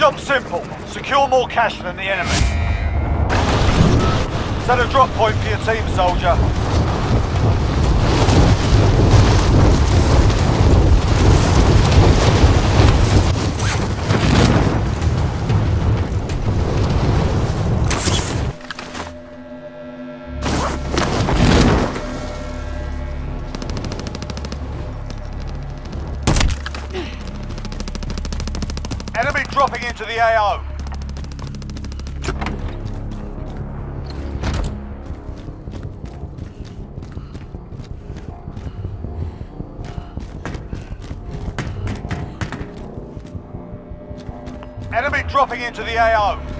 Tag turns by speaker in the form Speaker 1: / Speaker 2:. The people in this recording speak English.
Speaker 1: Job's simple. Secure more cash than the enemy. Set a drop point for your team, soldier. Enemy dropping into the AO. Enemy dropping into the AO.